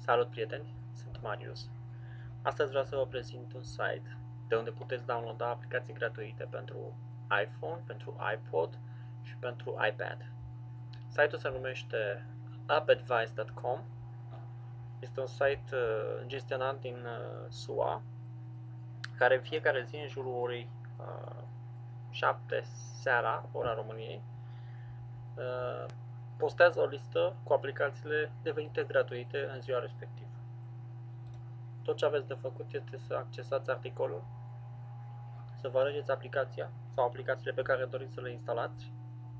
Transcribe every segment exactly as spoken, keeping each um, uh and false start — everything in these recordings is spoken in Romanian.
Salut prieteni, sunt Marius. Astăzi vreau să vă prezint un site de unde puteți downloada aplicații gratuite pentru iPhone, pentru iPod și pentru iPad. Site-ul se numește app advice punct com. Este un site uh, gestionat din uh, S U A, care în fiecare zi, în jurul orei uh, șapte seara, ora României, uh, postează o listă cu aplicațiile devenite gratuite în ziua respectivă. Tot ce aveți de făcut este să accesați articolul, să vă alegeți aplicația sau aplicațiile pe care doriți să le instalați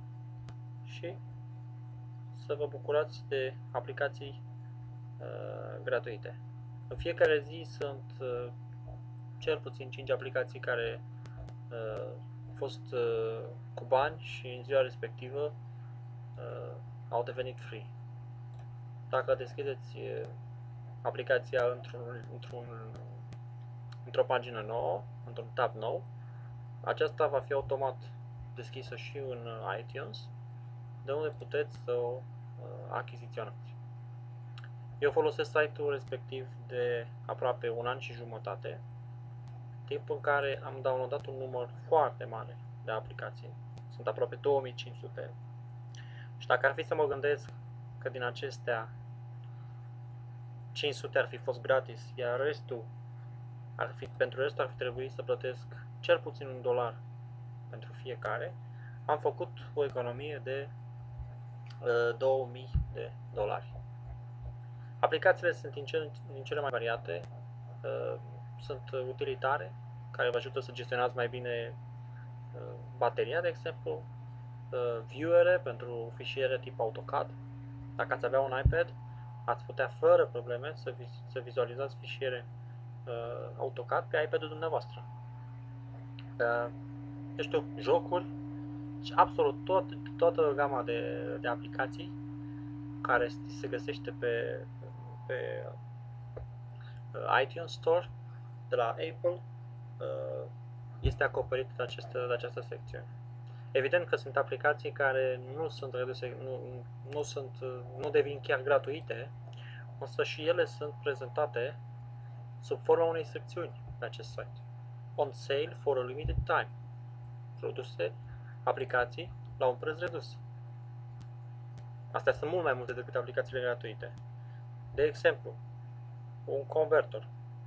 și să vă bucurați de aplicații uh, gratuite. În fiecare zi sunt uh, cel puțin cinci aplicații care uh, au fost uh, cu bani și în ziua respectivă uh, au devenit free. Dacă deschideți uh, aplicația într-un, într-un, într-o pagină nouă, într-un tab nou, aceasta va fi automat deschisă și în iTunes, de unde puteți să o achiziționați. Eu folosesc site-ul respectiv de aproape un an și jumătate, timp în care am downloadat un număr foarte mare de aplicații. Sunt aproape două mii cinci sute. Și dacă ar fi să mă gândesc că din acestea cinci sute ar fi fost gratis, iar restul ar fi, pentru restul ar fi trebuit să plătesc cel puțin un dolar pentru fiecare, am făcut o economie de uh, două mii de dolari. Aplicațiile sunt din cele, din cele mai variate, uh, sunt utilitare, care vă ajută să gestionați mai bine uh, bateria, de exemplu, uh, viewere pentru fișiere tip AutoCAD. Dacă ați avea un iPad, ați putea fără probleme să, vi- să vizualizați fișiere uh, AutoCAD pe iPad-ul dumneavoastră. Uh, eu știu, jocuri și absolut tot, toată gama de, de aplicații care se găsește pe, pe iTunes Store de la Apple este acoperit de, aceste, de această secțiune. Evident că sunt aplicații care nu sunt reduse, nu, nu, sunt, nu devin chiar gratuite, însă și ele sunt prezentate sub forma unei secțiuni pe acest site. On sale for a limited time. Produse aplicații la un preț redus. Astea sunt mult mai multe decât aplicațiile gratuite. De exemplu, un converter,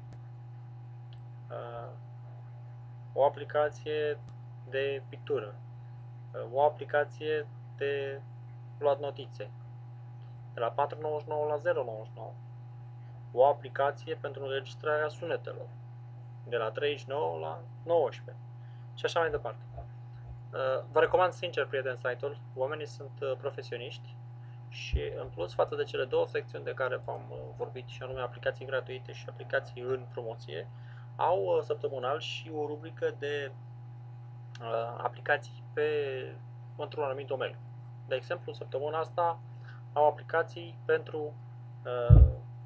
o aplicație de pictură, o aplicație de luat notițe, de la patru virgulă nouăzeci și nouă la zero virgulă nouăzeci și nouă, o aplicație pentru înregistrarea sunetelor, de la treizeci și nouă la nouăsprezece și așa mai departe. Vă recomand sincer, prieten, site-ul. Oamenii sunt profesioniști și, în plus, față de cele două secțiuni de care v-am vorbit, și anume aplicații gratuite și aplicații în promoție, au săptămânal și o rubrică de uh, aplicații pe, într-un anumit domeniu. De exemplu, săptămâna asta au aplicații pentru uh,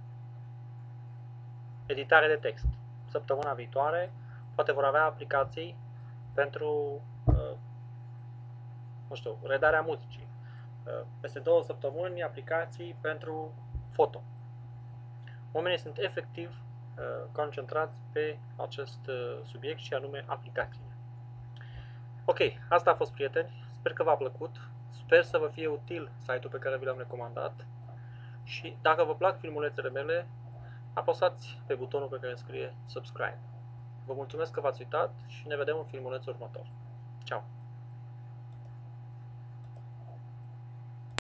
editare de text. Săptămâna viitoare poate vor avea aplicații pentru uh, nu știu, redarea muzicii. Uh, peste două săptămâni aplicații pentru foto. Oamenii sunt efectiv uh, concentrați pe acest uh, subiect și anume aplicațiile. Ok, asta a fost, prieteni. Sper că v-a plăcut. Sper să vă fie util site-ul pe care vi l-am recomandat. Și dacă vă plac filmulețele mele, apăsați pe butonul pe care scrie subscribe. Vă mulțumesc că v-ați uitat și ne vedem în filmulețul următor. Ciao!